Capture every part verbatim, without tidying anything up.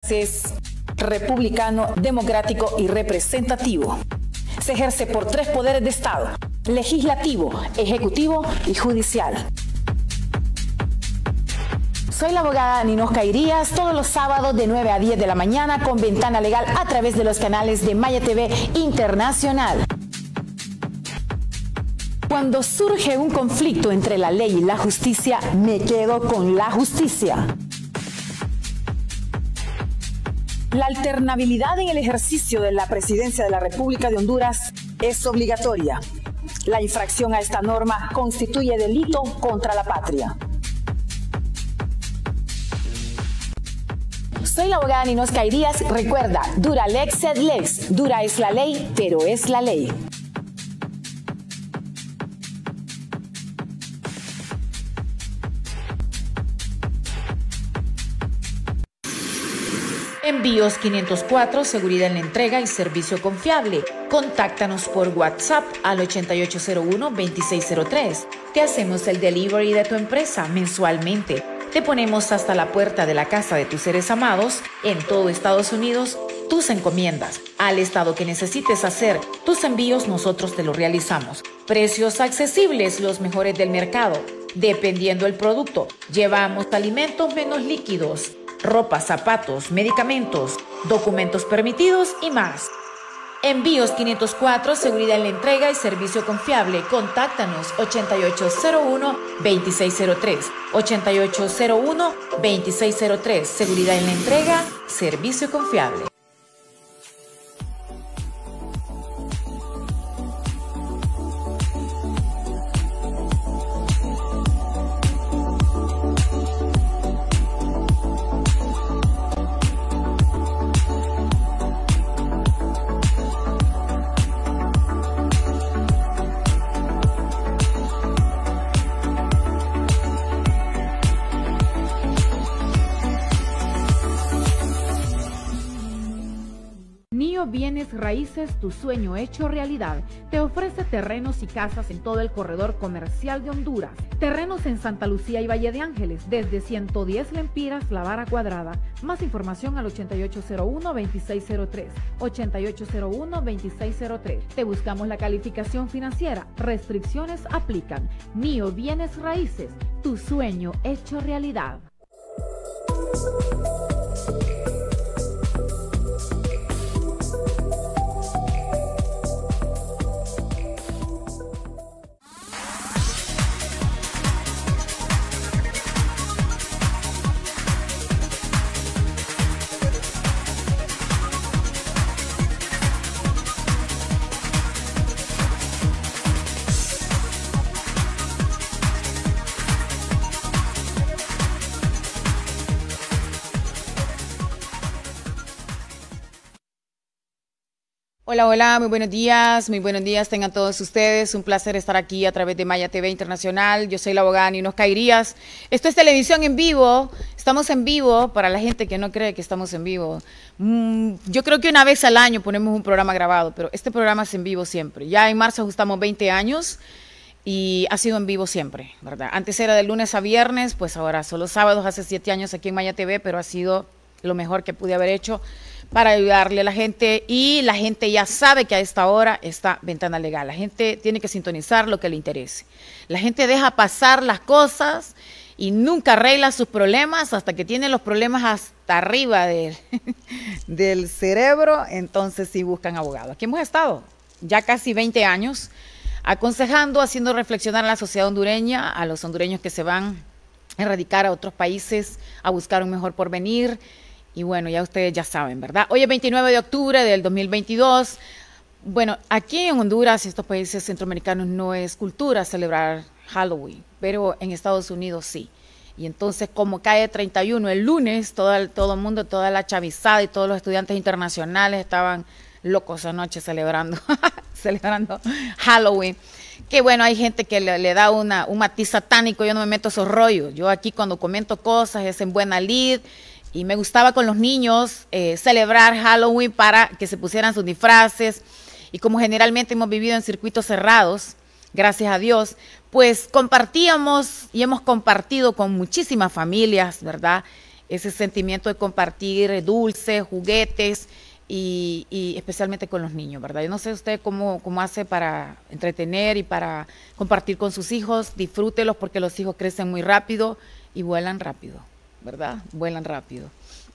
Es republicano, democrático y representativo. Se ejerce por tres poderes de Estado: legislativo, ejecutivo y judicial. Soy la abogada Ninosca Irías, todos los sábados de nueve a diez de la mañana con Ventana Legal a través de los canales de Maya T V Internacional. Cuando surge un conflicto entre la ley y la justicia, me quedo con la justicia. La alternabilidad en el ejercicio de la presidencia de la República de Honduras es obligatoria. La infracción a esta norma constituye delito contra la patria. Soy la abogada Ninosca Irías. Recuerda, dura lex sed lex. Dura es la ley, pero es la ley. Envíos quinientos cuatro, seguridad en la entrega y servicio confiable. Contáctanos por WhatsApp al ochenta y ocho cero uno, veintiséis cero tres. Te hacemos el delivery de tu empresa mensualmente. Te ponemos hasta la puerta de la casa de tus seres amados en todo Estados Unidos tus encomiendas. Al estado que necesites hacer tus envíos, nosotros te lo realizamos. Precios accesibles, los mejores del mercado. Dependiendo del producto, llevamos alimentos menos líquidos, ropa, zapatos, medicamentos, documentos permitidos y más. Envíos quinientos cuatro, seguridad en la entrega y servicio confiable. Contáctanos ochenta y ocho cero uno, veintiséis cero tres. ochenta y ocho cero uno, veintiséis cero tres. Seguridad en la entrega, servicio confiable. Nio Bienes Raíces, tu sueño hecho realidad. Te ofrece terrenos y casas en todo el corredor comercial de Honduras. Terrenos en Santa Lucía y Valle de Ángeles, desde ciento diez lempiras la vara cuadrada. Más información al ochenta y ocho cero uno, veintiséis cero tres. ochenta y ocho cero uno, veintiséis cero tres. Te buscamos la calificación financiera. Restricciones aplican. Nio Bienes Raíces, tu sueño hecho realidad. Hola, hola, muy buenos días, muy buenos días tengan todos ustedes, un placer estar aquí a través de Maya T V Internacional. Yo soy la abogada Ninosca Irías. Esto es televisión en vivo, estamos en vivo para la gente que no cree que estamos en vivo. Mm, yo creo que una vez al año ponemos un programa grabado, pero este programa es en vivo siempre. Ya en marzo ajustamos veinte años y ha sido en vivo siempre, ¿verdad? Antes era de lunes a viernes, pues ahora son los sábados, hace siete años aquí en Maya T V, pero ha sido lo mejor que pude haber hecho para ayudarle a la gente, y la gente ya sabe que a esta hora está Ventana Legal. La gente tiene que sintonizar lo que le interese. La gente deja pasar las cosas y nunca arregla sus problemas hasta que tiene los problemas hasta arriba del, del cerebro, entonces sí buscan abogado. Aquí hemos estado ya casi veinte años aconsejando, haciendo reflexionar a la sociedad hondureña, a los hondureños que se van a erradicar a otros países, a buscar un mejor porvenir. Y bueno, ya ustedes ya saben, ¿verdad? Hoy es veintinueve de octubre del dos mil veintidós. Bueno, aquí en Honduras y estos países centroamericanos no es cultura celebrar Halloween, pero en Estados Unidos sí. Y entonces, como cae treinta y uno el lunes, todo el, todo el mundo, toda la chavizada y todos los estudiantes internacionales estaban locos anoche celebrando, celebrando Halloween. Que bueno, hay gente que le, le da una, un matiz satánico, yo no me meto esos rollos. Yo aquí cuando comento cosas es en buena lid. Y me gustaba con los niños eh, celebrar Halloween para que se pusieran sus disfraces. Y como generalmente hemos vivido en circuitos cerrados, gracias a Dios, pues compartíamos y hemos compartido con muchísimas familias, ¿verdad? ese sentimiento de compartir dulces, juguetes y, y especialmente con los niños, ¿verdad? Yo no sé usted cómo, cómo hace para entretener y para compartir con sus hijos. Disfrútelos porque los hijos crecen muy rápido y vuelan rápido, ¿verdad? Vuelan rápido.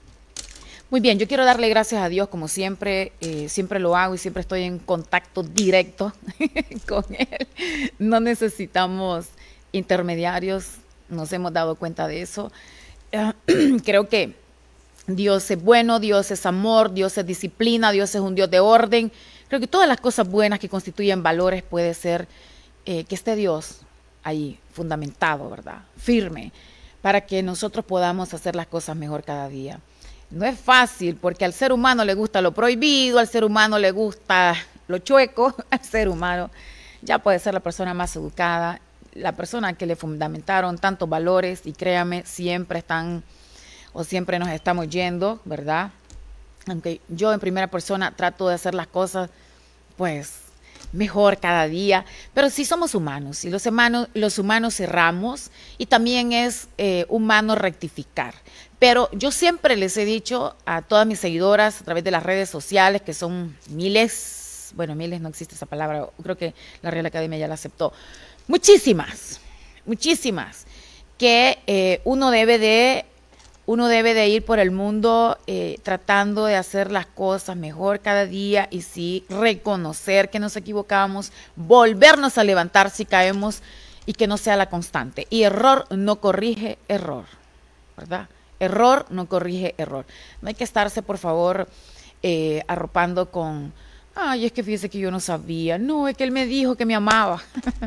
Muy bien, yo quiero darle gracias a Dios como siempre, eh, siempre lo hago y siempre estoy en contacto directo con Él. No necesitamos intermediarios, nos hemos dado cuenta de eso. Uh, creo que Dios es bueno, Dios es amor, Dios es disciplina, Dios es un Dios de orden. Creo que todas las cosas buenas que constituyen valores puede ser eh, que esté Dios ahí fundamentado, ¿verdad? Firme, para que nosotros podamos hacer las cosas mejor cada día. No es fácil porque al ser humano le gusta lo prohibido, al ser humano le gusta lo chueco, al ser humano ya puede ser la persona más educada, la persona que le fundamentaron tantos valores y créame, siempre están o siempre nos estamos yendo, ¿verdad? Aunque yo en primera persona trato de hacer las cosas pues mejor cada día, pero sí somos humanos y los humanos, los humanos erramos y también es eh, humano rectificar. Pero yo siempre les he dicho a todas mis seguidoras a través de las redes sociales, que son miles, bueno, miles no existe esa palabra, creo que la Real Academia ya la aceptó, muchísimas, muchísimas, que eh, uno debe de, uno debe de ir por el mundo eh, tratando de hacer las cosas mejor cada día y sí reconocer que nos equivocamos, volvernos a levantar si caemos y que no sea la constante. Y error no corrige error, ¿verdad? Error no corrige error. No hay que estarse, por favor, eh, arropando con, ay, es que fíjese que yo no sabía. No, es que él me dijo que me amaba.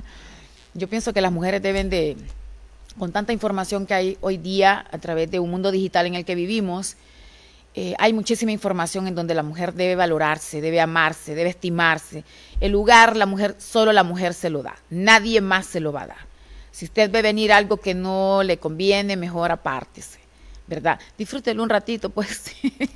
Yo pienso que las mujeres deben de, con tanta información que hay hoy día a través de un mundo digital en el que vivimos, eh, hay muchísima información en donde la mujer debe valorarse, debe amarse, debe estimarse. El lugar, la mujer, solo la mujer se lo da. Nadie más se lo va a dar. Si usted ve venir algo que no le conviene, mejor apártese, ¿verdad? Disfrútelo un ratito, pues.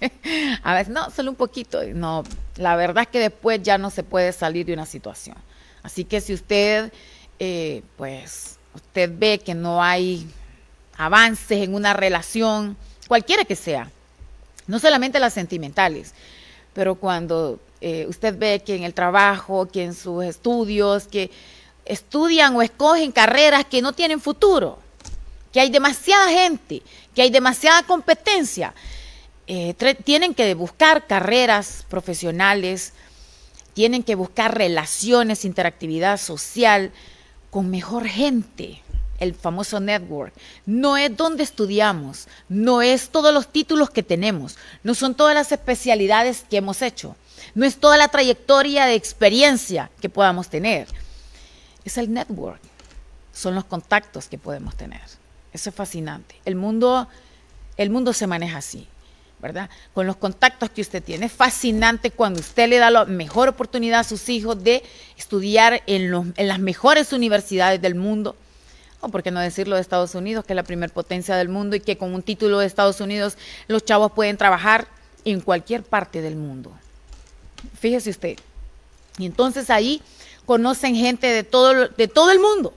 A veces, no, solo un poquito. No, la verdad es que después ya no se puede salir de una situación. Así que si usted, eh, pues, usted ve que no hay avances en una relación, cualquiera que sea, no solamente las sentimentales, pero cuando eh, usted ve que en el trabajo, que en sus estudios, que estudian o escogen carreras que no tienen futuro, que hay demasiada gente, que hay demasiada competencia, eh, tienen que buscar carreras profesionales, tienen que buscar relaciones, interactividad social con mejor gente, el famoso network. No es donde estudiamos, no es todos los títulos que tenemos, no son todas las especialidades que hemos hecho, no es toda la trayectoria de experiencia que podamos tener, es el network, son los contactos que podemos tener. Eso es fascinante. El mundo, el mundo se maneja así, ¿verdad? Con los contactos que usted tiene. Es fascinante cuando usted le da la mejor oportunidad a sus hijos de estudiar en, los, en las mejores universidades del mundo, o por qué no decirlo de Estados Unidos, que es la primer potencia del mundo y que con un título de Estados Unidos los chavos pueden trabajar en cualquier parte del mundo. Fíjese usted. Y entonces ahí conocen gente de todo, de todo el mundo,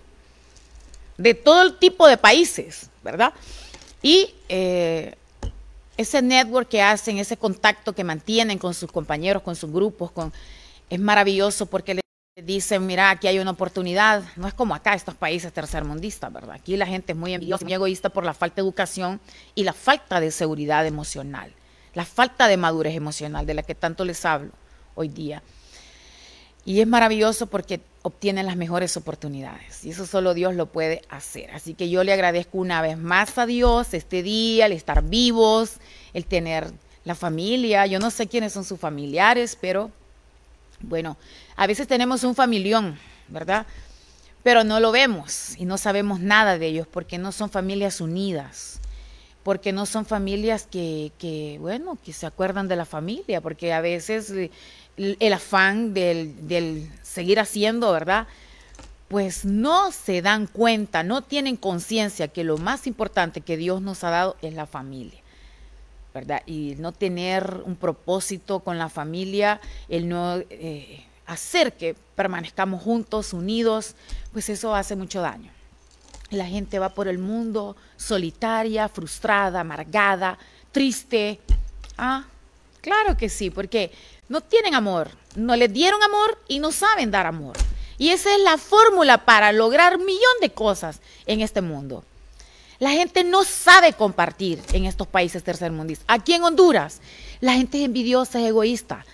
de todo tipo de países, ¿verdad? Y eh, ese network que hacen, ese contacto que mantienen con sus compañeros, con sus grupos, con, es maravilloso porque les dicen, mira, aquí hay una oportunidad. No es como acá, estos países tercermundistas, ¿verdad? Aquí la gente es muy envidiosa, muy egoísta por la falta de educación y la falta de seguridad emocional, la falta de madurez emocional de la que tanto les hablo hoy día. Y es maravilloso porque obtienen las mejores oportunidades y eso solo Dios lo puede hacer. Así que yo le agradezco una vez más a Dios este día, el estar vivos, el tener la familia. Yo no sé quiénes son sus familiares, pero bueno, a veces tenemos un familión, ¿verdad? Pero no lo vemos y no sabemos nada de ellos porque no son familias unidas, porque no son familias que, que bueno, que se acuerdan de la familia, porque a veces el afán del, del seguir haciendo, ¿verdad? Pues no se dan cuenta, no tienen conciencia que lo más importante que Dios nos ha dado es la familia, ¿verdad? Y no tener un propósito con la familia, el no eh, hacer que permanezcamos juntos, unidos, pues eso hace mucho daño. La gente va por el mundo solitaria, frustrada, amargada, triste. Ah, claro que sí, porque no tienen amor, no les dieron amor y no saben dar amor. Y esa es la fórmula para lograr un millón de cosas en este mundo. La gente no sabe compartir en estos países tercermundistas. Aquí en Honduras, la gente es envidiosa, es egoísta,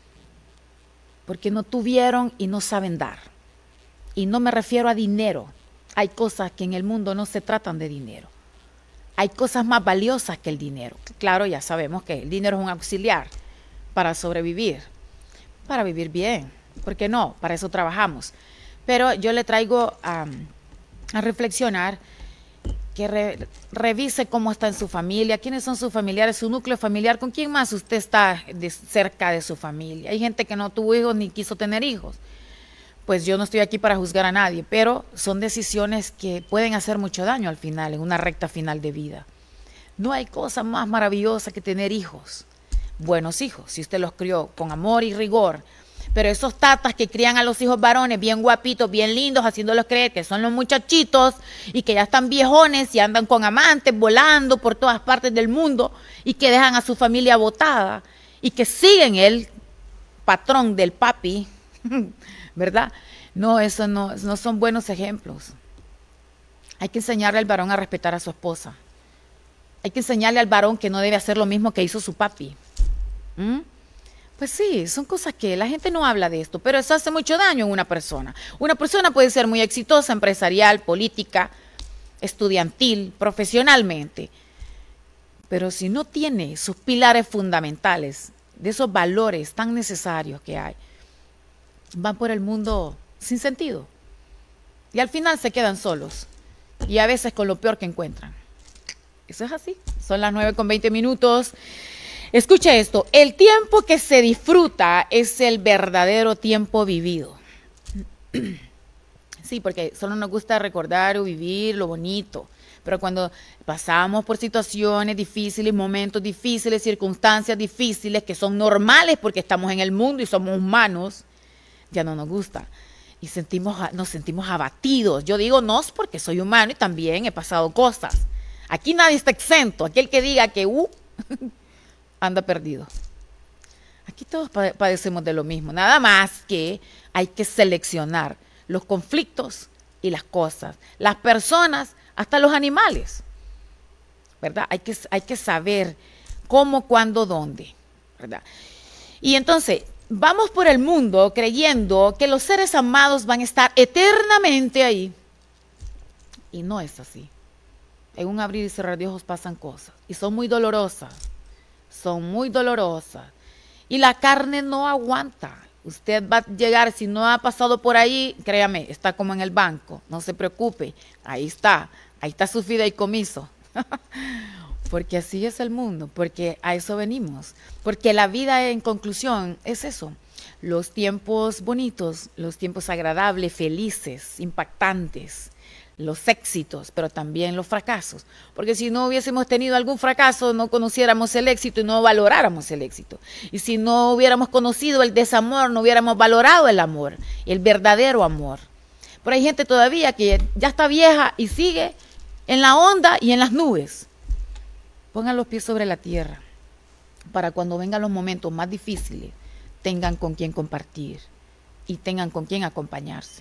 porque no tuvieron y no saben dar. Y no me refiero a dinero. Hay cosas que en el mundo no se tratan de dinero. Hay cosas más valiosas que el dinero. Claro, ya sabemos que el dinero es un auxiliar para sobrevivir, para vivir bien. ¿Por qué no? Para eso trabajamos. Pero yo le traigo a, a reflexionar que re, revise cómo está en su familia, quiénes son sus familiares, su núcleo familiar, con quién más usted está de, cerca de su familia. Hay gente que no tuvo hijos ni quiso tener hijos. Pues yo no estoy aquí para juzgar a nadie, pero son decisiones que pueden hacer mucho daño al final, en una recta final de vida. No hay cosa más maravillosa que tener hijos, buenos hijos, si usted los crió con amor y rigor. Pero esos tatas que crían a los hijos varones bien guapitos, bien lindos, haciéndolos creer que son los muchachitos y que ya están viejones y andan con amantes, volando por todas partes del mundo y que dejan a su familia botada y que siguen el patrón del papi, ¿verdad? No, eso no, no son buenos ejemplos. Hay que enseñarle al varón a respetar a su esposa. Hay que enseñarle al varón que no debe hacer lo mismo que hizo su papi. ¿Mm? Pues sí, son cosas que la gente no habla de esto, pero eso hace mucho daño en una persona. Una persona puede ser muy exitosa, empresarial, política, estudiantil, profesionalmente, pero si no tiene sus pilares fundamentales, de esos valores tan necesarios que hay, van por el mundo sin sentido. Y al final se quedan solos. Y a veces con lo peor que encuentran. Eso es así. Son las nueve con veinte minutos. Escucha esto. El tiempo que se disfruta es el verdadero tiempo vivido. Sí, porque solo nos gusta recordar o vivir lo bonito. Pero cuando pasamos por situaciones difíciles, momentos difíciles, circunstancias difíciles, que son normales porque estamos en el mundo y somos humanos, ya no nos gusta y sentimos, nos sentimos abatidos. Yo digo nos porque soy humano y también he pasado cosas. Aquí nadie está exento. Aquel que diga que uh, anda perdido. Aquí todos padecemos de lo mismo. Nada más que hay que seleccionar los conflictos y las cosas, las personas, hasta los animales, ¿verdad? Hay que, hay que saber cómo, cuándo, dónde, ¿verdad? Y entonces vamos por el mundo creyendo que los seres amados van a estar eternamente ahí. Y no es así. En un abrir y cerrar de ojos pasan cosas. Y son muy dolorosas. Son muy dolorosas. Y la carne no aguanta. Usted va a llegar, si no ha pasado por ahí, créame, está como en el banco. No se preocupe. Ahí está. Ahí está su fideicomiso. Porque así es el mundo, porque a eso venimos. Porque la vida, en conclusión, es eso. Los tiempos bonitos, los tiempos agradables, felices, impactantes, los éxitos, pero también los fracasos. Porque si no hubiésemos tenido algún fracaso, no conociéramos el éxito y no valoráramos el éxito. Y si no hubiéramos conocido el desamor, no hubiéramos valorado el amor, el verdadero amor. Pero hay gente todavía que ya está vieja y sigue en la onda y en las nubes. Pongan los pies sobre la tierra para cuando vengan los momentos más difíciles, tengan con quién compartir y tengan con quién acompañarse.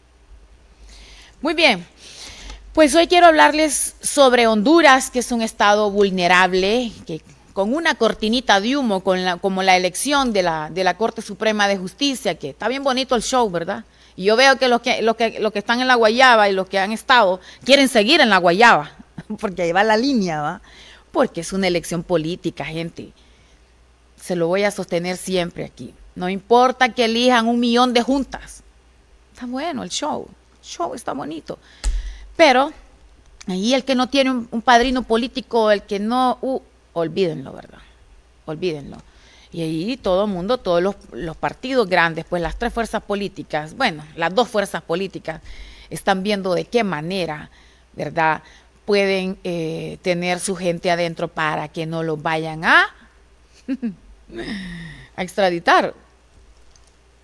Muy bien, pues hoy quiero hablarles sobre Honduras, que es un estado vulnerable, que con una cortinita de humo, con la, como la elección de la, de la Corte Suprema de Justicia, que está bien bonito el show, ¿verdad? Y yo veo que los que, los que, los que están en la guayaba y los que han estado quieren seguir en la guayaba, porque ahí va la línea, ¿va? Porque es una elección política, gente. Se lo voy a sostener siempre aquí. No importa que elijan un millón de juntas. Está bueno el show. El show está bonito. Pero ahí el que no tiene un, un padrino político, el que no... Uh, olvídenlo, ¿verdad? Olvídenlo. Y ahí todo el mundo, todos los, los partidos grandes, pues las tres fuerzas políticas, bueno, las dos fuerzas políticas, están viendo de qué manera, ¿verdad?, pueden eh, tener su gente adentro para que no los vayan a, a extraditar.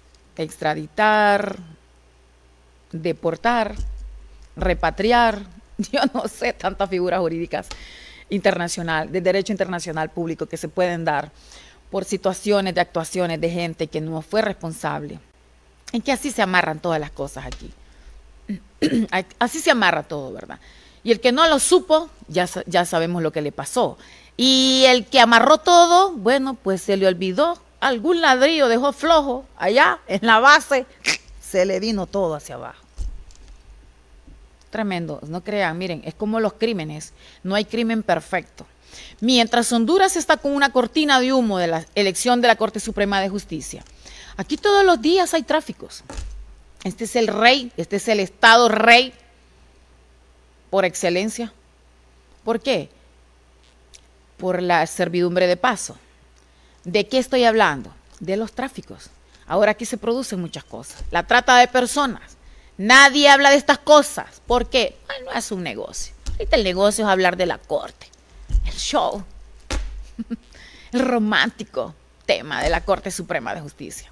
Extraditar, deportar, repatriar, Yo no sé tantas figuras jurídicas internacional, de derecho internacional público que se pueden dar por situaciones de actuaciones de gente que no fue responsable. En que así se amarran todas las cosas aquí. Así se amarra todo, ¿verdad? Y el que no lo supo, ya, ya sabemos lo que le pasó. Y el que amarró todo, bueno, pues se le olvidó. Algún ladrillo dejó flojo allá en la base, se le vino todo hacia abajo. Tremendo, no crean, miren, es como los crímenes, no hay crimen perfecto. Mientras Honduras está con una cortina de humo de la elección de la Corte Suprema de Justicia, aquí todos los días hay tráficos. Este es el rey, este es el Estado rey por excelencia. ¿Por qué? Por la servidumbre de paso. ¿De qué estoy hablando? De los tráficos. Ahora aquí se producen muchas cosas. La trata de personas. Nadie habla de estas cosas. ¿Por qué? Bueno, es un negocio. Ahorita el negocio es hablar de la corte. El show. El romántico tema de la Corte Suprema de Justicia.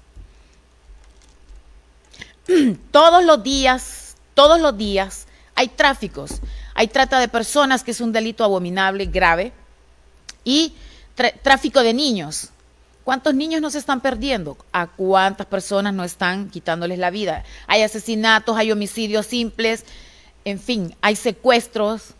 Todos los días, todos los días hay tráficos. Hay trata de personas, que es un delito abominable, grave. Y tráfico de niños. ¿Cuántos niños nos están perdiendo? ¿A cuántas personas nos están quitándoles la vida? Hay asesinatos, hay homicidios simples, en fin, hay secuestros.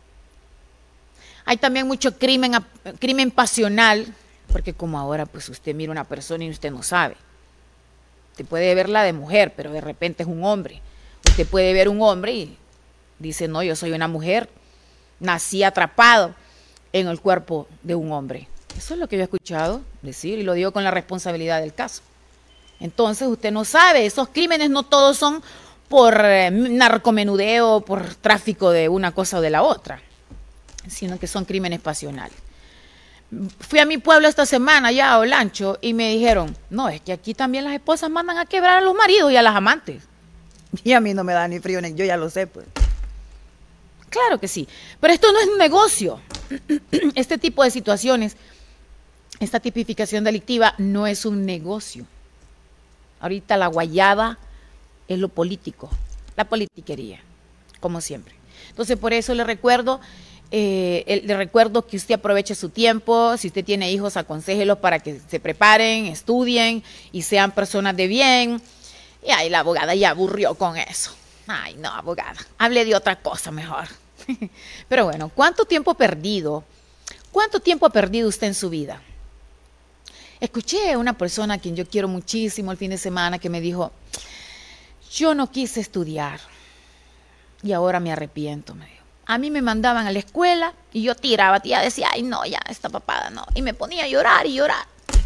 Hay también mucho crimen, crimen pasional, porque como ahora pues usted mira una persona y usted no sabe. Usted puede verla de mujer, pero de repente es un hombre. Usted puede ver un hombre y dice, no, yo soy una mujer, nací atrapado en el cuerpo de un hombre. Eso es lo que yo he escuchado decir y lo digo con la responsabilidad del caso. Entonces usted no sabe, esos crímenes no todos son por eh, narcomenudeo, por tráfico de una cosa o de la otra, sino que son crímenes pasionales. Fui a mi pueblo esta semana, ya a Olancho, y me dijeron, no, es que aquí también las esposas mandan a quebrar a los maridos y a las amantes. Y a mí no me da ni frío, ni yo ya lo sé, pues. Claro que sí, pero esto no es un negocio. Este tipo de situaciones, esta tipificación delictiva no es un negocio. Ahorita la guayaba es lo político, la politiquería, como siempre. Entonces, por eso le recuerdo, eh, el, le recuerdo que usted aproveche su tiempo. Si usted tiene hijos, aconséjelos para que se preparen, estudien y sean personas de bien. Y ahí la abogada ya aburrió con eso. Ay, no, abogada, hable de otra cosa mejor. Pero bueno, ¿cuánto tiempo perdido? ¿Cuánto tiempo ha perdido usted en su vida? Escuché a una persona a quien yo quiero muchísimo el fin de semana que me dijo, yo no quise estudiar y ahora me arrepiento, me dijo. A mí me mandaban a la escuela y yo tiraba, tía, decía, ay no, ya, esta papada no. Y me ponía a llorar y llorar.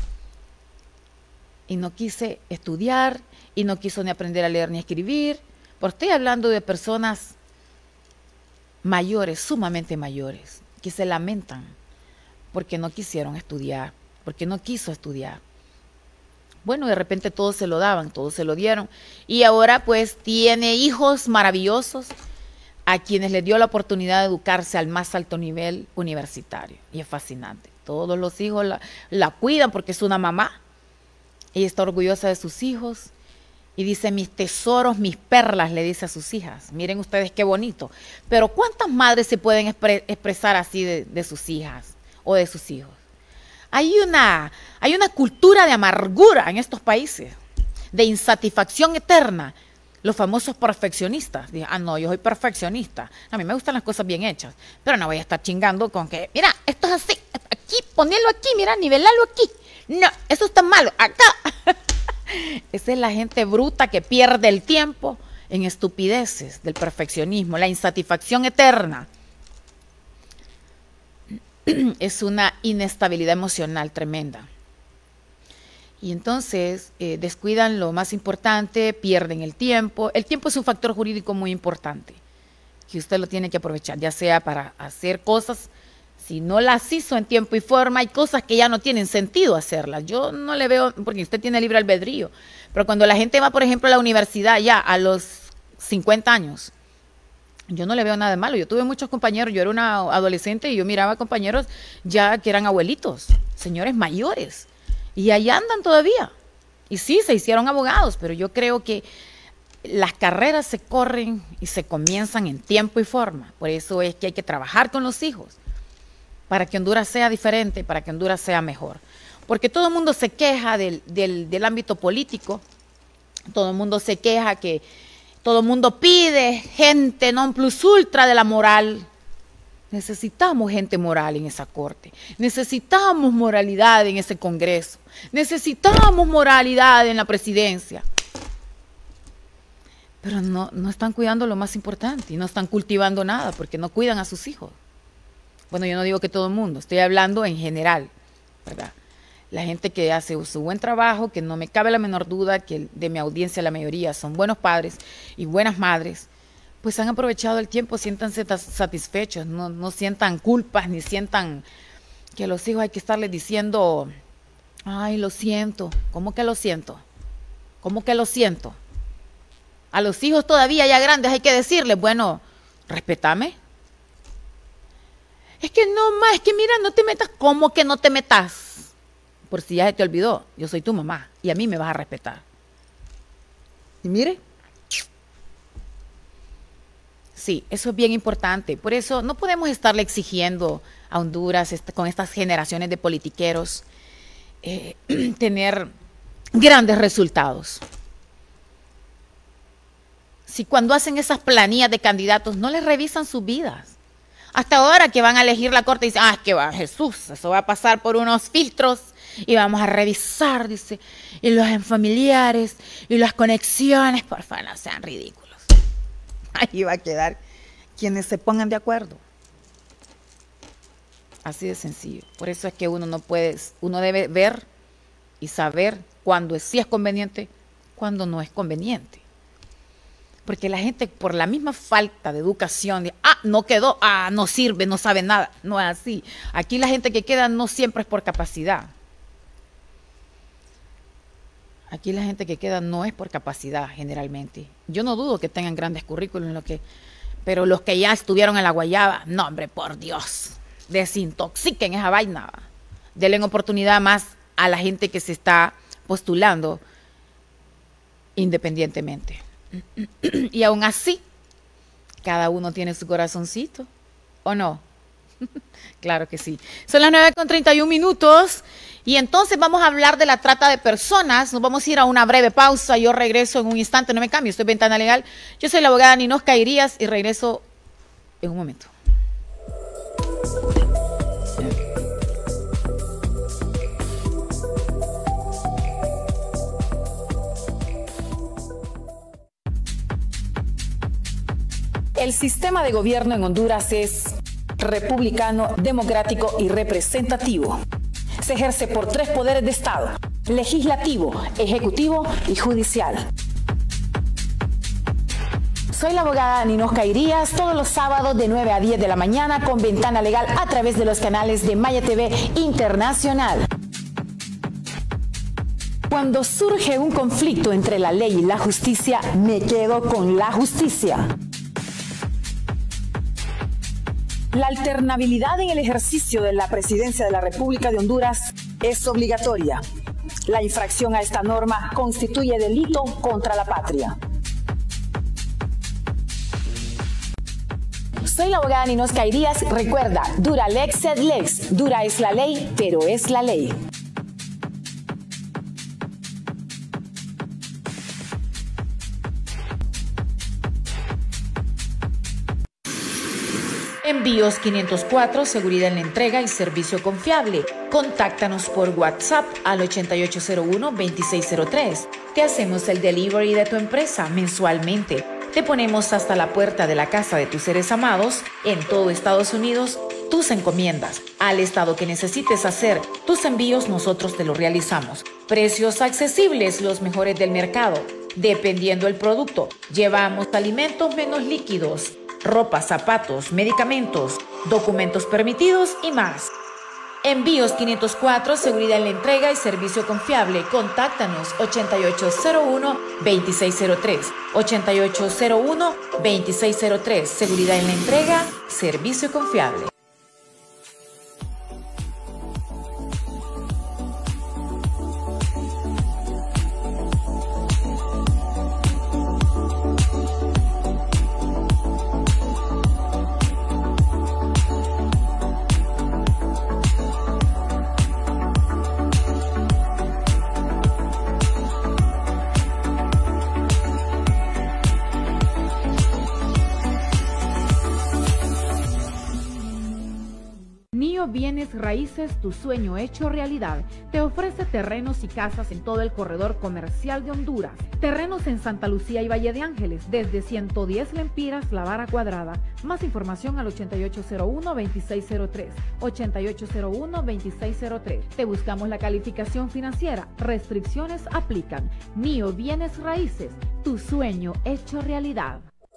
Y no quise estudiar y no quiso ni aprender a leer ni a escribir. Porque estoy hablando de personas mayores, sumamente mayores, que se lamentan porque no quisieron estudiar, porque no quiso estudiar. Bueno, de repente todos se lo daban, todos se lo dieron. Y ahora pues tiene hijos maravillosos a quienes les dio la oportunidad de educarse al más alto nivel universitario. Y es fascinante. Todos los hijos la, la cuidan porque es una mamá. Ella está orgullosa de sus hijos. Y dice, mis tesoros, mis perlas, le dice a sus hijas. Miren ustedes qué bonito. Pero ¿cuántas madres se pueden expre- expresar así de, de sus hijas o de sus hijos? Hay una, hay una cultura de amargura en estos países, de insatisfacción eterna. Los famosos perfeccionistas. Dicen, ah, no, yo soy perfeccionista. A mí me gustan las cosas bien hechas. Pero no voy a estar chingando con que, mira, esto es así, aquí, ponelo aquí, mira, nivelalo aquí. No, eso está malo, acá. Esa es la gente bruta que pierde el tiempo en estupideces del perfeccionismo, la insatisfacción eterna. Es una inestabilidad emocional tremenda. Y entonces eh, descuidan lo más importante, pierden el tiempo. El tiempo es un factor jurídico muy importante, que usted lo tiene que aprovechar, ya sea para hacer cosas. Si no las hizo en tiempo y forma, hay cosas que ya no tienen sentido hacerlas. Yo no le veo, porque usted tiene libre albedrío, pero cuando la gente va, por ejemplo, a la universidad ya a los cincuenta años, yo no le veo nada de malo. Yo tuve muchos compañeros, yo era una adolescente y yo miraba compañeros ya que eran abuelitos, señores mayores, y ahí andan todavía. Y sí, se hicieron abogados, pero yo creo que las carreras se corren y se comienzan en tiempo y forma. Por eso es que hay que trabajar con los hijos para que Honduras sea diferente, para que Honduras sea mejor. Porque todo el mundo se queja del, del, del ámbito político, todo el mundo se queja que todo el mundo pide gente non plus ultra de la moral. Necesitamos gente moral en esa corte, necesitamos moralidad en ese Congreso, necesitamos moralidad en la presidencia. Pero no, no están cuidando lo más importante y no están cultivando nada porque no cuidan a sus hijos. Bueno, yo no digo que todo el mundo, estoy hablando en general, ¿verdad? La gente que hace su buen trabajo, que no me cabe la menor duda que de mi audiencia la mayoría son buenos padres y buenas madres, pues han aprovechado el tiempo, siéntanse satisfechos, no, no sientan culpas ni sientan que a los hijos hay que estarles diciendo, ay, lo siento. ¿Cómo que lo siento? ¿Cómo que lo siento? A los hijos todavía ya grandes hay que decirles, bueno, respétame. Es que no, ma, es que mira, no te metas. ¿Cómo que no te metas? Por si ya se te olvidó, yo soy tu mamá y a mí me vas a respetar. Y mire, sí, eso es bien importante. Por eso no podemos estarle exigiendo a Honduras este, con estas generaciones de politiqueros eh, tener grandes resultados. Si cuando hacen esas planillas de candidatos no les revisan sus vidas. Hasta ahora que van a elegir la corte y dicen, ah, es que va Jesús, eso va a pasar por unos filtros y vamos a revisar, dice, y los familiares y las conexiones, por favor, no sean ridículos. Ahí va a quedar quienes se pongan de acuerdo. Así de sencillo. Por eso es que uno no puede, uno debe ver y saber cuándo sí es conveniente, cuándo no es conveniente. Porque la gente, por la misma falta de educación, de, ah, no quedó, ah, no sirve, no sabe nada. No es así. Aquí la gente que queda no siempre es por capacidad. Aquí la gente que queda no es por capacidad, generalmente. Yo no dudo que tengan grandes currículos, lo que, pero los que ya estuvieron en la guayaba, no, hombre, por Dios, desintoxiquen esa vaina. Denle oportunidad más a la gente que se está postulando independientemente. Y aún así, cada uno tiene su corazoncito, ¿o no? Claro que sí. Son las nueve con treinta y un minutos y entonces vamos a hablar de la trata de personas. Nos vamos a ir a una breve pausa. Yo regreso en un instante, no me cambio, estoy en Ventana Legal. Yo soy la abogada Ninosca Irías y regreso en un momento. El sistema de gobierno en Honduras es republicano, democrático y representativo. Se ejerce por tres poderes de Estado: legislativo, ejecutivo y judicial. Soy la abogada Ninosca Irías, todos los sábados de nueve a diez de la mañana con Ventana Legal a través de los canales de Maya T V Internacional. Cuando surge un conflicto entre la ley y la justicia, me quedo con la justicia. La alternabilidad en el ejercicio de la presidencia de la República de Honduras es obligatoria. La infracción a esta norma constituye delito contra la patria. Soy la abogada Ninosca Irías. Recuerda, dura lex sed lex. Dura es la ley, pero es la ley. Envíos quinientos cuatro, seguridad en la entrega y servicio confiable. Contáctanos por WhatsApp al ochenta y ocho cero uno, veintiséis cero tres. Te hacemos el delivery de tu empresa mensualmente. Te ponemos hasta la puerta de la casa de tus seres amados en todo Estados Unidos tus encomiendas. Al estado que necesites hacer tus envíos, nosotros te lo realizamos. Precios accesibles, los mejores del mercado. Dependiendo del producto, llevamos alimentos menos líquidos, ropa, zapatos, medicamentos, documentos permitidos y más. Envíos quinientos cuatro, seguridad en la entrega y servicio confiable. Contáctanos ochenta y ocho cero uno, veintiséis cero tres. ochenta y ocho cero uno, veintiséis cero tres. Seguridad en la entrega, servicio confiable. Bienes Raíces, tu sueño hecho realidad. Te ofrece terrenos y casas en todo el corredor comercial de Honduras. Terrenos en Santa Lucía y Valle de Ángeles, desde ciento diez lempiras la vara cuadrada. Más información al ochenta y ocho cero uno, veintiséis cero tres. ochenta y ocho cero uno, veintiséis cero tres. Te buscamos la calificación financiera. Restricciones aplican. Nio Bienes Raíces, tu sueño hecho realidad.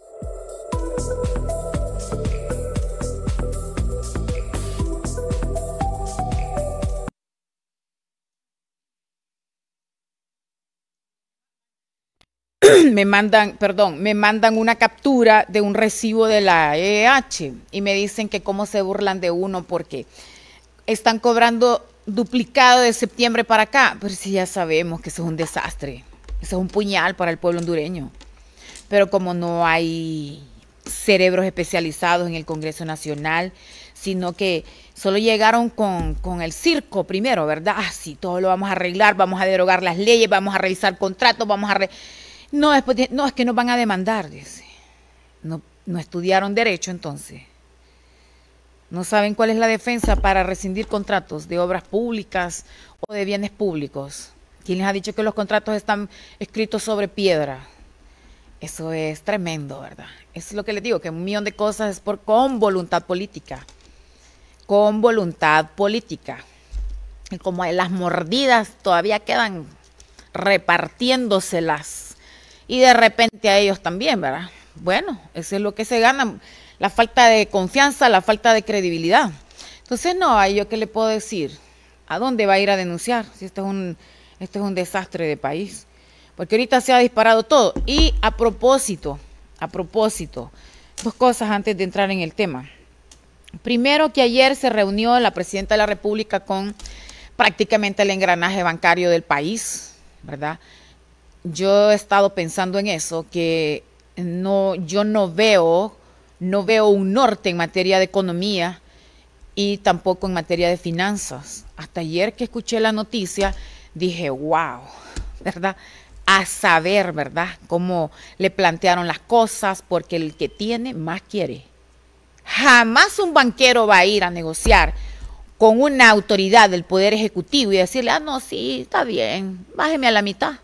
Me mandan, perdón, me mandan una captura de un recibo de la E E H y me dicen que cómo se burlan de uno porque están cobrando duplicado de septiembre para acá. Pero sí, ya sabemos que eso es un desastre, eso es un puñal para el pueblo hondureño. Pero como no hay cerebros especializados en el Congreso Nacional, sino que solo llegaron con, con el circo primero, ¿verdad? Ah, sí, todo lo vamos a arreglar, vamos a derogar las leyes, vamos a revisar contratos, vamos a... Re No, después de, no, es que nos van a demandar, dice. No, no estudiaron derecho entonces. No saben cuál es la defensa para rescindir contratos de obras públicas o de bienes públicos. ¿Quién les ha dicho que los contratos están escritos sobre piedra? Eso es tremendo, ¿verdad? Eso es lo que les digo, que un millón de cosas es por, con voluntad política. Con voluntad política. Y como las mordidas todavía quedan repartiéndoselas. Y de repente a ellos también, ¿verdad? Bueno, eso es lo que se gana, la falta de confianza, la falta de credibilidad. Entonces, no, ¿a yo qué le puedo decir? ¿A dónde va a ir a denunciar? Si esto es un, esto es un desastre de país. Porque ahorita se ha disparado todo. Y a propósito, a propósito, dos cosas antes de entrar en el tema. Primero, que ayer se reunió la presidenta de la República con prácticamente el engranaje bancario del país, ¿verdad? Yo he estado pensando en eso, que no, yo no veo, no veo un norte en materia de economía y tampoco en materia de finanzas. Hasta ayer que escuché la noticia, dije, wow, ¿verdad? A saber, ¿verdad? Cómo le plantearon las cosas, porque el que tiene más quiere. Jamás un banquero va a ir a negociar con una autoridad del Poder Ejecutivo y decirle, ah, no, sí, está bien, bájeme a la mitad.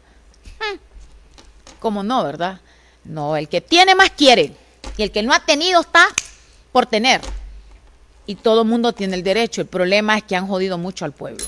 ¿Cómo no, verdad? No, el que tiene más quiere y el que no ha tenido está por tener. Y todo el mundo tiene el derecho. El problema es que han jodido mucho al pueblo.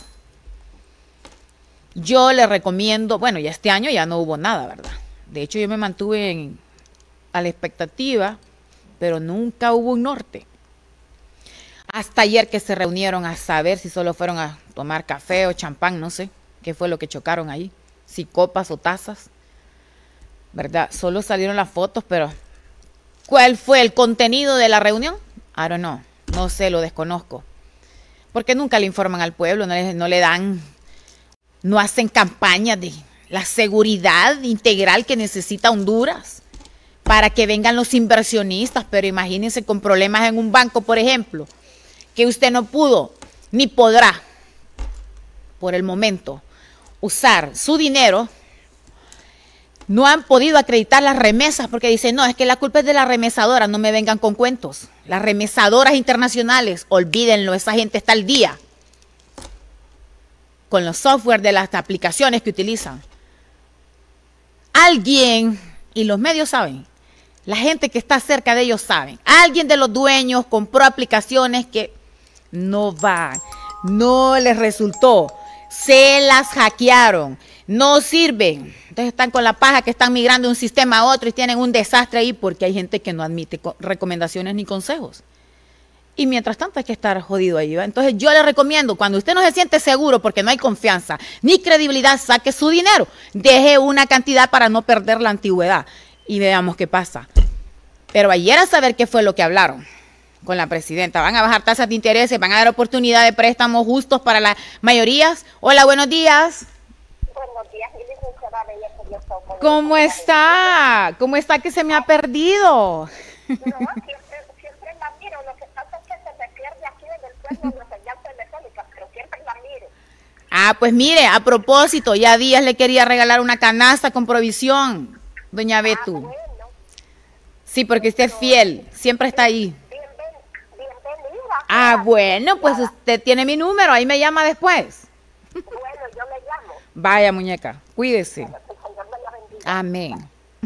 Yo le recomiendo, bueno, ya este año ya no hubo nada, ¿verdad? De hecho, yo me mantuve en, a la expectativa, pero nunca hubo un norte. Hasta ayer que se reunieron a saber si solo fueron a tomar café o champán, no sé qué fue lo que chocaron ahí, si copas o tazas. ¿Verdad? Solo salieron las fotos, pero ¿cuál fue el contenido de la reunión? I don't know, no sé, lo desconozco. Porque nunca le informan al pueblo, no le, no le dan, no hacen campaña de la seguridad integral que necesita Honduras para que vengan los inversionistas. Pero imagínense con problemas en un banco, por ejemplo, que usted no pudo ni podrá, por el momento, usar su dinero. No han podido acreditar las remesas porque dicen, no, es que la culpa es de la remesadora, no me vengan con cuentos. Las remesadoras internacionales, olvídenlo, esa gente está al día con los software de las aplicaciones que utilizan. Alguien, y los medios saben, la gente que está cerca de ellos saben, alguien de los dueños compró aplicaciones que no van, no les resultó, se las hackearon, no sirven. Entonces están con la paja que están migrando de un sistema a otro y tienen un desastre ahí porque hay gente que no admite recomendaciones ni consejos. Y mientras tanto hay que estar jodido ahí, ¿va? Entonces yo le recomiendo, cuando usted no se siente seguro porque no hay confianza ni credibilidad, saque su dinero, deje una cantidad para no perder la antigüedad y veamos qué pasa. Pero ayer a saber qué fue lo que hablaron con la presidenta. Van a bajar tasas de interés, van a dar oportunidad de préstamos justos para las mayorías. Hola, buenos días. Buenos días, mi licenciada Bella. ¿Cómo está? ¿Cómo está que se me ha perdido? No, siempre, siempre la miro. Lo que pasa es que se me pierde aquí en el pueblo la señal telefónica, pero siempre la miro. Ah, pues mire, a propósito, ya Díaz le quería regalar una canasta con provisión, doña Betu. Ah, bueno. Sí, porque usted es fiel, siempre está ahí. Bienven, bienvenida. Ah, bueno, pues usted tiene mi número, ahí me llama después. Bueno, yo le llamo. Vaya, muñeca, cuídese. Bueno, que el Señor me la bendiga. Amén.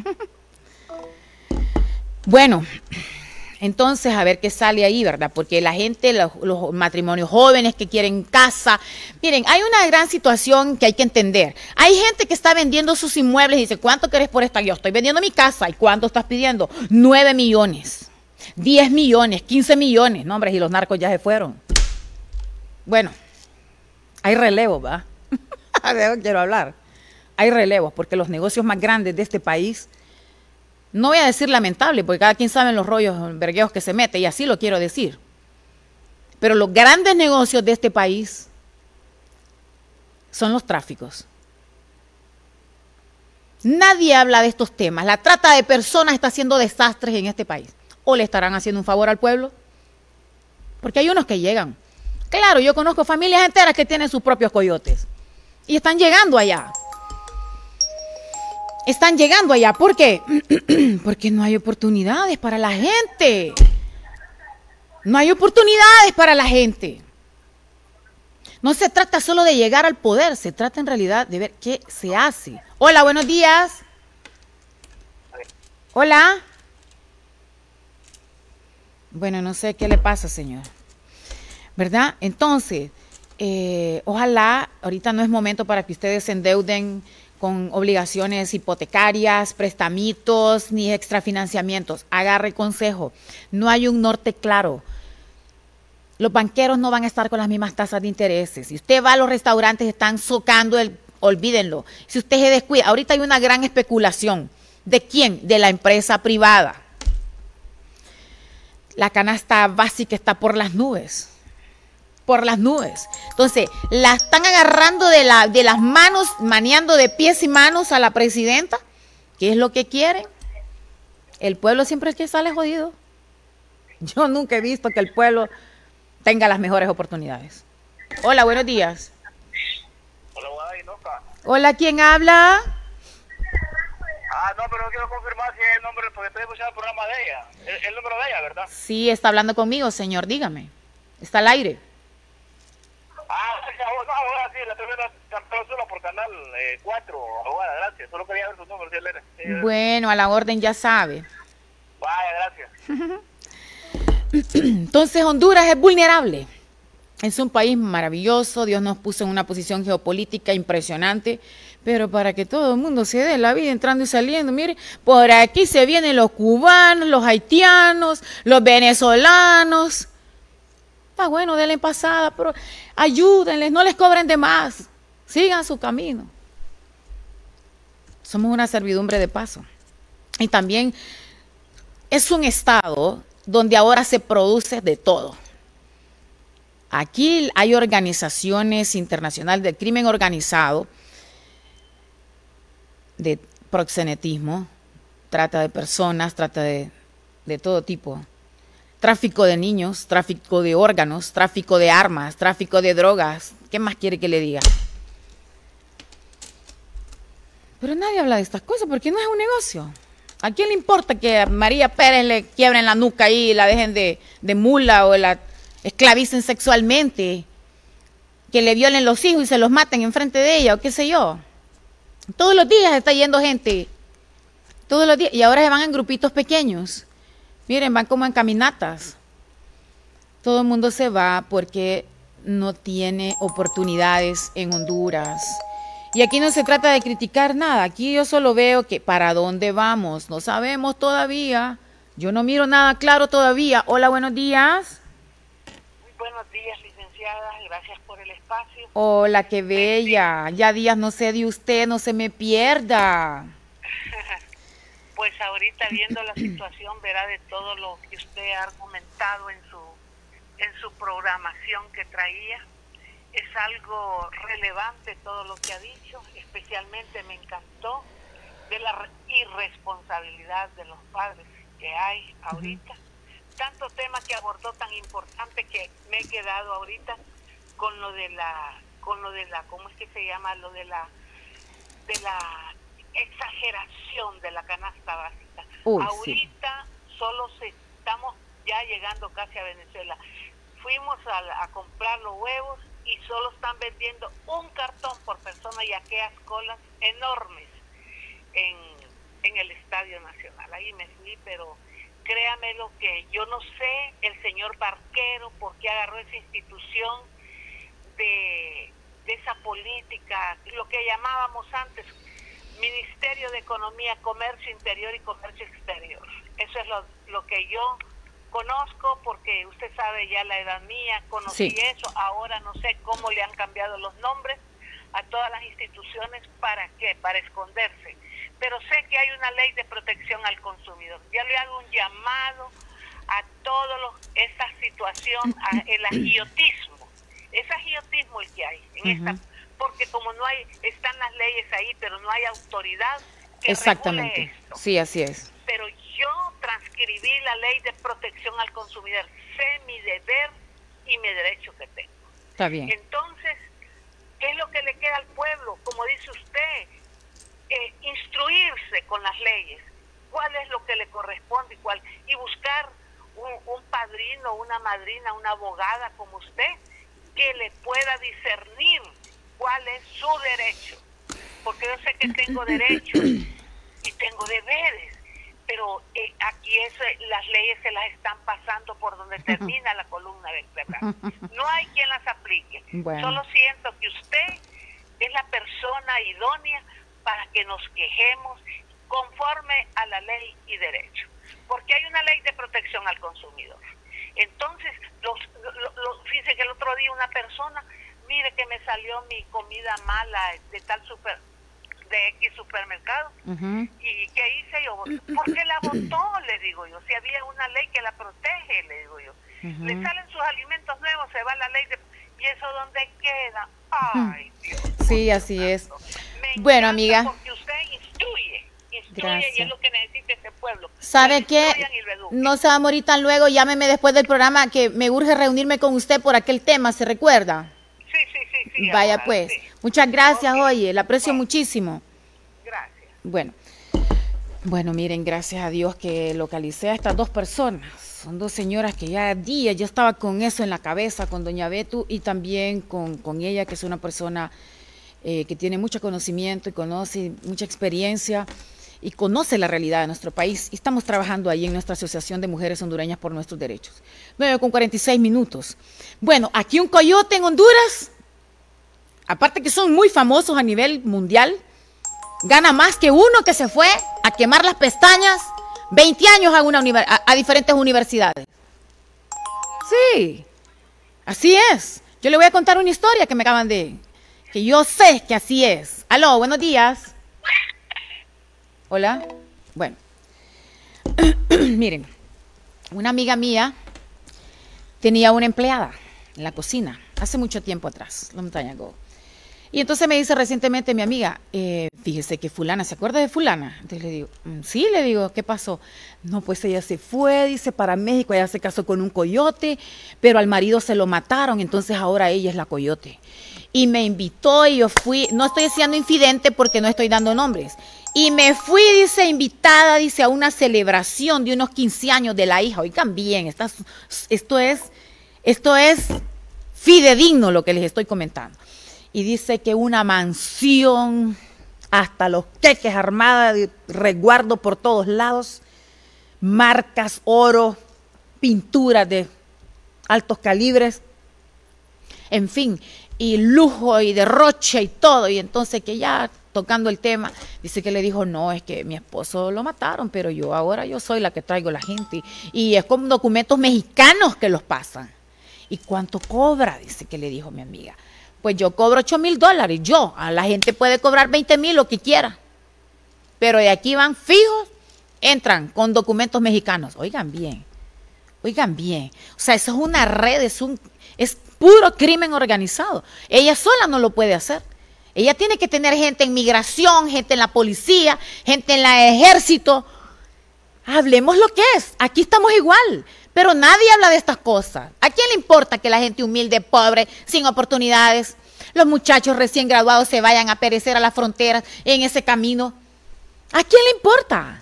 Bueno, entonces a ver qué sale ahí, ¿verdad? Porque la gente, los, los matrimonios jóvenes que quieren casa, miren, hay una gran situación que hay que entender. Hay gente que está vendiendo sus inmuebles y dice, ¿cuánto querés por esta? Yo estoy vendiendo mi casa. ¿Y cuánto estás pidiendo? nueve millones, diez millones, quince millones. No, hombre, y los narcos ya se fueron. Bueno, hay relevos, ¿va? De eso quiero hablar. Hay relevos porque los negocios más grandes de este país, no voy a decir lamentable, porque cada quien sabe los rollos vergueos que se mete, y así lo quiero decir. Pero los grandes negocios de este país son los tráficos. Nadie habla de estos temas. La trata de personas está haciendo desastres en este país. ¿O le estarán haciendo un favor al pueblo? Porque hay unos que llegan. Claro, yo conozco familias enteras que tienen sus propios coyotes. Y están llegando allá. Están llegando allá. ¿Por qué? Porque no hay oportunidades para la gente. No hay oportunidades para la gente. No se trata solo de llegar al poder, se trata en realidad de ver qué se hace. Hola, buenos días. Hola. Bueno, no sé qué le pasa, señor. ¿Verdad? Entonces, eh, ojalá, ahorita no es momento para que ustedes se endeuden con obligaciones hipotecarias, prestamitos, ni extrafinanciamientos. Agarre consejo. No hay un norte claro. Los banqueros no van a estar con las mismas tasas de intereses. Si usted va a los restaurantes, están socando el, olvídenlo. Si usted se descuida, ahorita hay una gran especulación. ¿De quién? De la empresa privada. La canasta básica está por las nubes. Por las nubes. Entonces, la están agarrando de, la, de las manos, maneando de pies y manos a la presidenta. ¿Qué es lo que quieren? El pueblo siempre es el que sale jodido. Yo nunca he visto que el pueblo tenga las mejores oportunidades. Hola, buenos días. Hola, Guadalajara, Inoca. Hola, ¿quién habla? Ah, no, pero no quiero confirmar si es el nombre, porque estoy escuchando el programa de ella. El, el número de ella, ¿verdad? Sí, está hablando conmigo, señor, dígame. Está al aire. Ah, no, abogada, sí, la primera campeón solo por canal eh, cuatro, abogada, gracias. Solo quería ver su número, si él era. Sí, bueno, a la orden ya sabe. vaya, gracias. Entonces, Honduras es vulnerable. Es un país maravilloso, Dios nos puso en una posición geopolítica impresionante, pero para que todo el mundo se dé la vida entrando y saliendo, mire, por aquí se vienen los cubanos, los haitianos, los venezolanos. Está bueno, denle pasada, pero ayúdenles, no les cobren de más, sigan su camino. Somos una servidumbre de paso. Y también es un estado donde ahora se produce de todo. Aquí hay organizaciones internacionales del crimen organizado, de proxenetismo, trata de personas, trata de, de todo tipo. Tráfico de niños, tráfico de órganos, tráfico de armas, tráfico de drogas. ¿Qué más quiere que le diga? Pero nadie habla de estas cosas porque no es un negocio. ¿A quién le importa que a María Pérez le quiebren la nuca ahí y la dejen de, de mula o la esclavicen sexualmente? Que le violen los hijos y se los maten enfrente de ella o qué sé yo. Todos los días está yendo gente. Todos los días. Y ahora se van en grupitos pequeños. Miren, van como en caminatas. Todo el mundo se va porque no tiene oportunidades en Honduras. Y aquí no se trata de criticar nada. Aquí yo solo veo que para dónde vamos. No sabemos todavía. Yo no miro nada claro todavía. Hola, buenos días. Muy buenos días, licenciada. Gracias por el espacio. Hola, qué bella. Ya días no sé de usted, no se me pierda. Pues ahorita viendo la situación, verá de todo lo que usted ha argumentado en su, en su programación que traía. Es algo relevante todo lo que ha dicho, especialmente me encantó de la irresponsabilidad de los padres que hay ahorita. Uh-huh. Tanto tema que abordó tan importante que me he quedado ahorita con lo de la, con lo de la, ¿cómo es que se llama? Lo de la, de la exageración de la canasta básica. Uy, ahorita sí. Solo se, estamos ya llegando casi a Venezuela. fuimos a, a comprar los huevos y solo están vendiendo un cartón por persona y aquellas colas enormes en, en el Estadio Nacional. Ahí me fui, pero créame lo que yo no sé el señor Barquero por qué agarró esa institución de, de esa política, lo que llamábamos antes Ministerio de Economía, Comercio Interior y Comercio Exterior. Eso es lo, lo que yo conozco, porque usted sabe ya la edad mía, conocí Sí. eso, ahora no sé cómo le han cambiado los nombres a todas las instituciones. ¿Para qué? Para esconderse. Pero sé que hay una ley de protección al consumidor. Ya le hago un llamado a todos los, esta situación, a, el agiotismo. Es agiotismo el que hay en Ujú. esta, porque como no hay, están las leyes ahí, pero no hay autoridad que Exactamente. regule esto. Sí, así es. Pero yo transcribí la ley de protección al consumidor, sé mi deber y mi derecho que tengo. Está bien. Entonces, ¿qué es lo que le queda al pueblo? Como dice usted, eh, instruirse con las leyes, cuál es lo que le corresponde y cuál, y buscar un, un padrino, una madrina, una abogada como usted, que le pueda discernir cuál es su derecho, porque yo sé que tengo derechos y tengo deberes, pero eh, aquí eso, las leyes se las están pasando por donde termina la columna vertebral. No hay quien las aplique. Bueno. Solo siento que usted es la persona idónea para que nos quejemos conforme a la ley y derecho, porque hay una ley de protección al consumidor. Entonces, los, lo, lo, fíjese que el otro día una persona, mire que me salió mi comida mala de tal super, de X supermercado, Ujú. y ¿qué hice yo? ¿Por qué la votó? Le digo yo, si había una ley que la protege, le digo yo. Ujú. Le salen sus alimentos nuevos, se va la ley de... ¿Y eso dónde queda? Ay, Dios. Sí, así es. Me Bueno, encanta amiga. porque usted instruye, instruye Gracias. y es lo que necesita este pueblo. ¿Sabe Que qué? instruyan y lo eduquen. No se va a morir tan luego. Llámeme después del programa, que me urge reunirme con usted por aquel tema, ¿se recuerda? Sí, sí, sí, sí. Vaya ahora, pues. sí. Muchas gracias, Ok. oye, la aprecio Bueno, muchísimo. Gracias. Bueno, bueno, miren, gracias a Dios que localicé a estas dos personas. Son dos señoras que ya días, yo estaba con eso en la cabeza, con doña Betu y también con, con ella, que es una persona eh, que tiene mucho conocimiento y conoce mucha experiencia y conoce la realidad de nuestro país. Y estamos trabajando ahí en nuestra Asociación de Mujeres Hondureñas por Nuestros Derechos. nueve con cuarenta y seis minutos. Bueno, aquí un coyote en Honduras, aparte que son muy famosos a nivel mundial, gana más que uno que se fue a quemar las pestañas veinte años a, una univer- a, a diferentes universidades. Sí, así es. Yo le voy a contar una historia que me acaban de... que yo sé que así es. Aló, buenos días. Hola. Bueno. Miren, una amiga mía tenía una empleada en la cocina hace mucho tiempo atrás, long time ago. Y entonces me dice recientemente mi amiga, eh, fíjese que fulana, ¿se acuerda de fulana? Entonces le digo, mm, sí, le digo, ¿qué pasó? No, pues ella se fue, dice, para México, ella se casó con un coyote, pero al marido se lo mataron, entonces ahora ella es la coyote. Y me invitó y yo fui, no estoy siendo infidente porque no estoy dando nombres. Y me fui, dice, invitada, dice, a una celebración de unos quince años de la hija. Oigan bien, estas, esto es, esto es fidedigno lo que les estoy comentando. Y dice que una mansión, hasta los queques armada de resguardo por todos lados, marcas, oro, pinturas de altos calibres, en fin, y lujo y derroche y todo. Y entonces que ya tocando el tema, dice que le dijo, no, es que mi esposo lo mataron, pero yo ahora yo soy la que traigo la gente. Y es con documentos mexicanos que los pasan. ¿Y cuánto cobra? Dice que le dijo mi amiga. Pues yo cobro ocho mil dólares, yo, a la gente puede cobrar veinte mil, lo que quiera, pero de aquí van fijos, entran con documentos mexicanos. Oigan bien, oigan bien, o sea, eso es una red, es, un, es puro crimen organizado. Ella sola no lo puede hacer, ella tiene que tener gente en migración, gente en la policía, gente en el ejército. Hablemos lo que es, aquí estamos igual. Pero nadie habla de estas cosas. ¿A quién le importa que la gente humilde, pobre, sin oportunidades, los muchachos recién graduados se vayan a perecer a las fronteras en ese camino? ¿A quién le importa?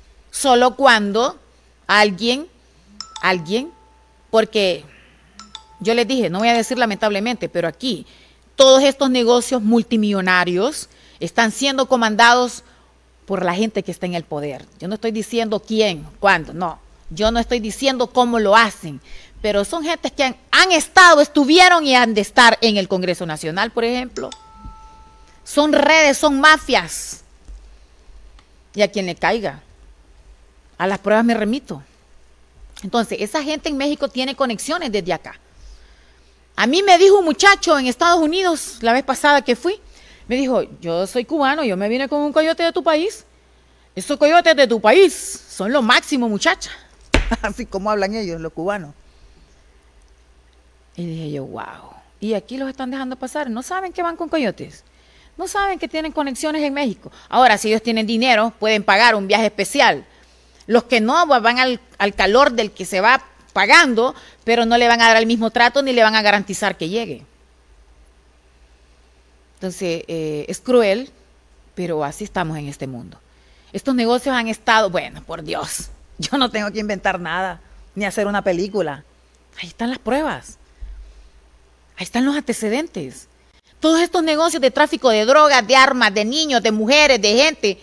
Solo cuando alguien, alguien, porque Yo les dije, no voy a decir lamentablemente, pero aquí todos estos negocios multimillonarios están siendo comandados por la gente que está en el poder. Yo no estoy diciendo quién, cuándo, no. Yo no estoy diciendo cómo lo hacen, pero son gentes que han, han estado, estuvieron y han de estar en el Congreso Nacional, por ejemplo. Son redes, son mafias. Y a quien le caiga, a las pruebas me remito. Entonces, esa gente en México tiene conexiones desde acá. A mí me dijo un muchacho en Estados Unidos, la vez pasada que fui, me dijo, yo soy cubano, yo me vine con un coyote de tu país. Esos coyotes de tu país son lo máximo, muchacha. Así como hablan ellos, los cubanos. Y dije yo, wow. Y aquí los están dejando pasar. No saben que van con coyotes. No saben que tienen conexiones en México. Ahora, si ellos tienen dinero, pueden pagar un viaje especial. Los que no, van al, al calor del que se va pagando, pero no le van a dar el mismo trato ni le van a garantizar que llegue. Entonces, eh, es cruel, pero así estamos en este mundo. Estos negocios han estado, bueno, por Dios, yo no tengo que inventar nada, ni hacer una película. Ahí están las pruebas. Ahí están los antecedentes. Todos estos negocios de tráfico de drogas, de armas, de niños, de mujeres, de gente.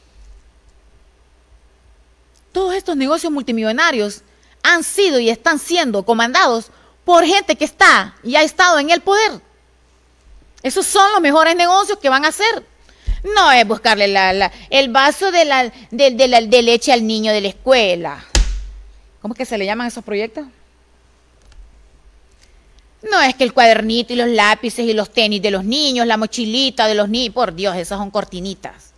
Todos estos negocios multimillonarios han sido y están siendo comandados por gente que está y ha estado en el poder. Esos son los mejores negocios que van a hacer. No es buscarle la, la, el vaso de, la, de, de, la, de leche al niño de la escuela. ¿Cómo es que se le llaman esos proyectos? No es que el cuadernito y los lápices y los tenis de los niños, la mochilita de los niños. Por Dios, esas son cortinitas.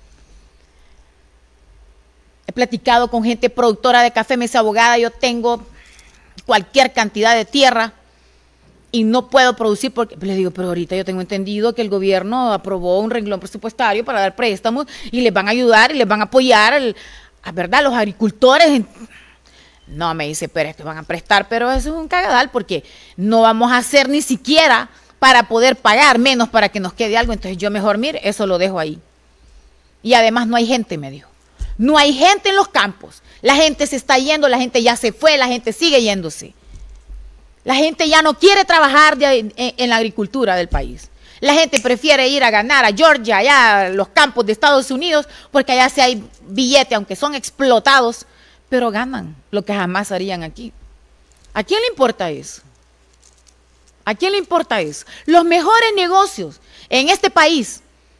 He platicado con gente productora de café, me dice, abogada, yo tengo cualquier cantidad de tierra y no puedo producir porque, les digo, pero ahorita yo tengo entendido que el gobierno aprobó un renglón presupuestario para dar préstamos y les van a ayudar y les van a apoyar, el, a verdad, los agricultores. En... No, me dice, pero es que van a prestar, pero eso es un cagadal porque no vamos a hacer ni siquiera para poder pagar, menos para que nos quede algo. Entonces yo mejor, mire, eso lo dejo ahí. Y además no hay gente, me dijo. No hay gente en los campos. La gente se está yendo, la gente ya se fue, la gente sigue yéndose. La gente ya no quiere trabajar de, en, en la agricultura del país. La gente prefiere ir a ganar a Georgia, allá a los campos de Estados Unidos, porque allá sí hay billete, aunque son explotados, pero ganan lo que jamás harían aquí. ¿A quién le importa eso? ¿A quién le importa eso? Los mejores negocios en este país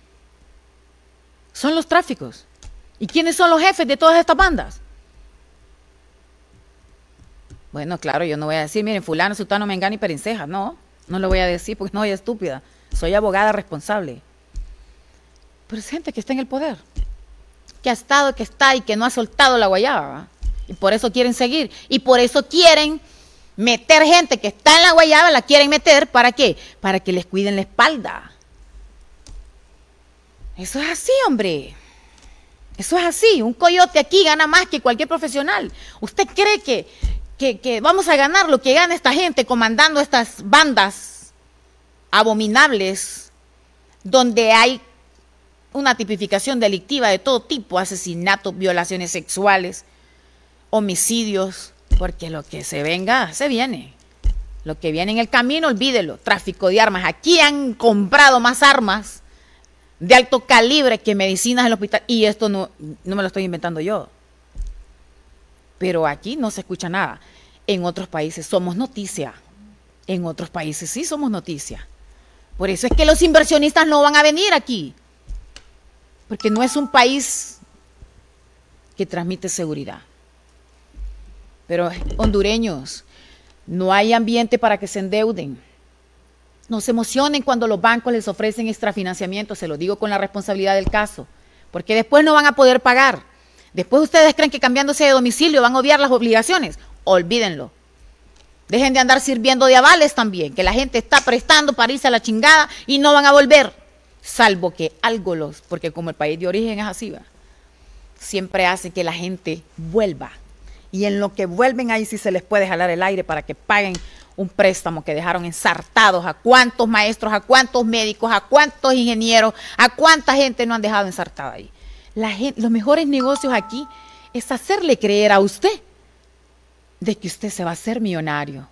son los tráficos. ¿Y quiénes son los jefes de todas estas bandas? Bueno, claro, yo no voy a decir, miren, fulano, sultano, mengano y perenceja. No, no lo voy a decir porque no soy estúpida. Soy abogada responsable. Pero es gente que está en el poder, que ha estado, que está y que no ha soltado la guayaba, ¿va? Y por eso quieren seguir. Y por eso quieren meter gente que está en la guayaba, la quieren meter, ¿para qué? Para que les cuiden la espalda. Eso es así, hombre. Eso es así. Un coyote aquí gana más que cualquier profesional. ¿Usted cree que, que, que vamos a ganar lo que gana esta gente comandando estas bandas abominables donde hay una tipificación delictiva de todo tipo, asesinatos, violaciones sexuales, homicidios? Porque lo que se venga, se viene. Lo que viene en el camino, olvídelo. Tráfico de armas. Aquí han comprado más armas de alto calibre que medicinas en el hospital. Y esto no, no me lo estoy inventando yo. Pero aquí no se escucha nada. En otros países somos noticia. En otros países sí somos noticia. Por eso es que los inversionistas no van a venir aquí. Porque no es un país que transmite seguridad. Pero hondureños, no hay ambiente para que se endeuden. No se emocionen cuando los bancos les ofrecen extrafinanciamiento, se lo digo con la responsabilidad del caso, porque después no van a poder pagar. Después ustedes creen que cambiándose de domicilio van a obviar las obligaciones. Olvídenlo. Dejen de andar sirviendo de avales también, que la gente está prestando para irse a la chingada y no van a volver, salvo que algo los, porque como el país de origen es así, ¿va? Siempre hace que la gente vuelva. Y en lo que vuelven ahí sí se les puede jalar el aire para que paguen un préstamo que dejaron ensartados a cuántos maestros, a cuántos médicos, a cuántos ingenieros, a cuánta gente no han dejado ensartada ahí. La gente, los mejores negocios aquí es hacerle creer a usted de que usted se va a hacer millonario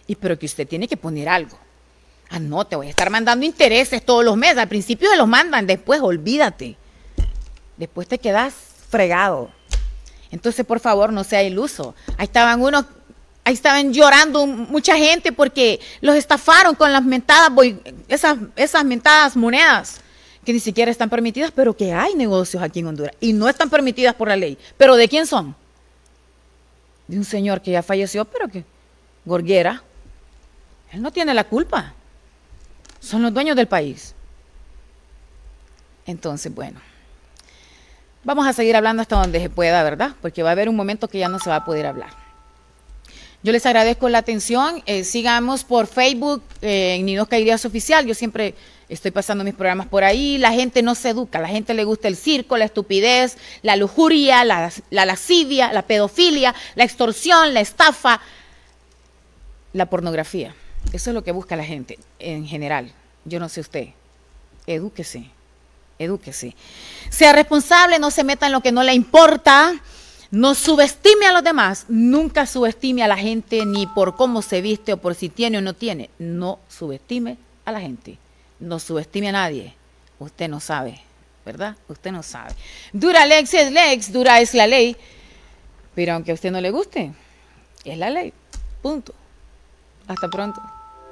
Y pero que usted tiene que poner algo. Ah, no, te voy a estar mandando intereses todos los meses. Al principio se los mandan, después olvídate. Después te quedas fregado. Entonces, por favor, no sea iluso. Ahí estaban unos, ahí estaban llorando mucha gente porque los estafaron con las mentadas, esas, esas mentadas monedas que ni siquiera están permitidas, pero que hay negocios aquí en Honduras y no están permitidas por la ley. ¿Pero de quién son? De un señor que ya falleció, pero que Gorguera, él no tiene la culpa. Son los dueños del país. Entonces, bueno, vamos a seguir hablando hasta donde se pueda, ¿verdad? Porque va a haber un momento que ya no se va a poder hablar. Yo les agradezco la atención. Eh, sigamos por Facebook, eh, en Ninosca Irías Oficial. Yo siempre estoy pasando mis programas por ahí. La gente no se educa. A la gente le gusta el circo, la estupidez, la lujuria, la, la lascivia, la pedofilia, la extorsión, la estafa, la pornografía. Eso es lo que busca la gente en general. Yo no sé usted. Edúquese. Edúquese. Sea responsable, no se meta en lo que no le importa. No subestime a los demás. Nunca subestime a la gente ni por cómo se viste o por si tiene o no tiene. No subestime a la gente. No subestime a nadie. Usted no sabe, ¿verdad? Usted no sabe. Dura lex es lex, dura es la ley. Pero aunque a usted no le guste, es la ley. Punto. Hasta pronto.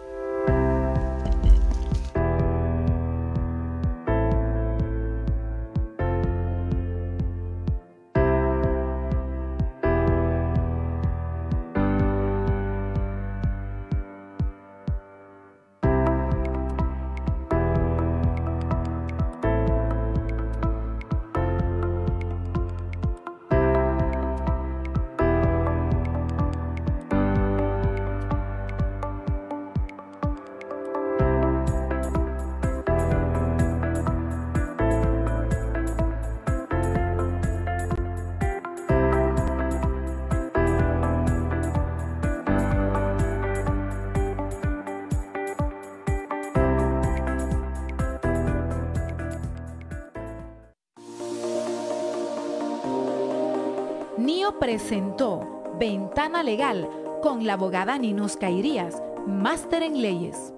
NIO presentó Ventana Legal con la abogada Ninosca Irías, máster en leyes.